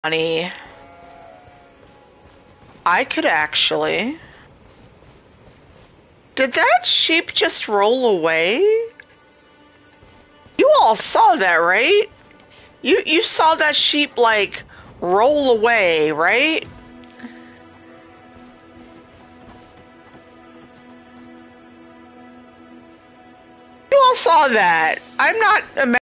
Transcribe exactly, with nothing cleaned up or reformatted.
Funny. I could actually. Did that sheep just roll away? You all saw that, right? You you saw that sheep like roll away, right? You all saw that. I'm not